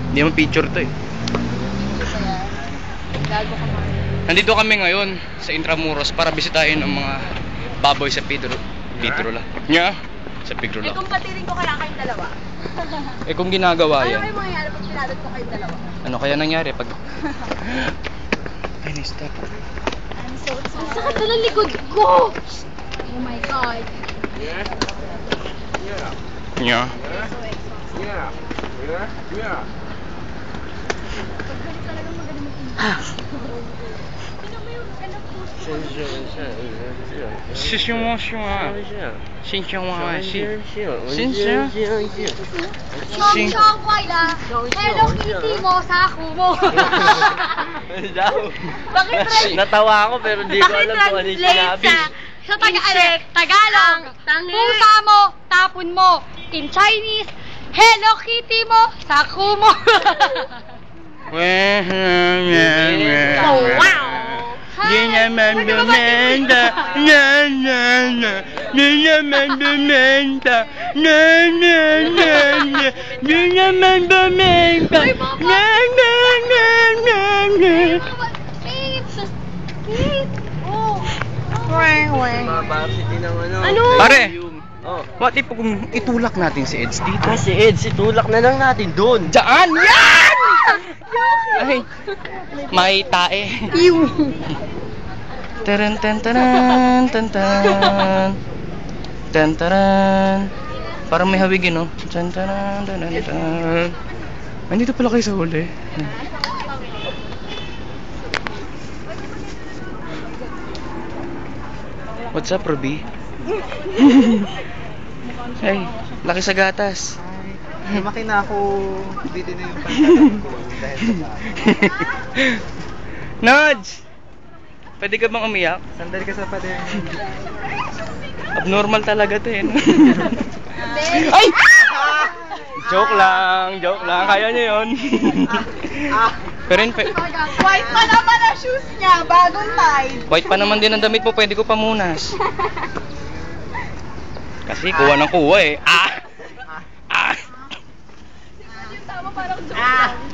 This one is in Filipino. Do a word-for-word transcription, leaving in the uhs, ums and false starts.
Hindi mo picture to eh. Gago ka man. Nandito kami ngayon sa Intramuros para bisitahin ang mga baboy sa Pedro. Pedro la. Nya? Sa Pedro la. Eh kung patirin ko kaya kayong dalawa. Eh kung ginagawa Ano yan. kayo mangyayari pag pinadot ko kayong dalawa? Ano kaya nangyari pag... Ay, na-stop. I'm so tired. Ang sakit na ng likod ko! Oh my God. Nya? So exhausted. Yeah. Yeah. Yeah. Paggalit talagang magaling mag-English. Sino mo yung anak ko? 是是是是是什么什么？新什么新？新什么？ Siyong siyong kway la. Hello Kitty mo sa ako mo. Bakit translate? Natawa ako pero hindi ko alam kung ano yung sinabi. Sa, sa taga ano, Tagalog, pusa mo, tapon mo. In Chinese, Hello Kitty mo sa ako mo. Oh, wow! Di naman bumenta, na na na, di naman bumenta, na na na na, di naman bumenta, na na na na na. Oh. Weng weng. Mababsity ng ano. Ano? Pare, Oh. what if kung itulak natin si Eds dito? Ah, si Ed, si tulak na lang natin doon. Diyan! Yan! Ay, may tae. Taran tan taran tan tan. Tan taran. Parang may hawigin, no? Tan taran tan tan. Andito pala kayo sa huli. What's up, Ruby? Ay, laki sa gatas. Lumaki na ako, dito na yung pantalan ko dahil sa bahay. Nodge! Pwede ka bang umiyak? Sandali ka sa pader. Abnormal talaga to eh. No? Ay! Joke lang, joke lang. Kaya niya yun. Pero yun, pe- White pa naman ang shoes niya, bagong Tide. white pa naman din ang damit mo, pwede ko pamunas. Kasi kuha ng kuha eh. Ah! Ah! Yung tama parang joke.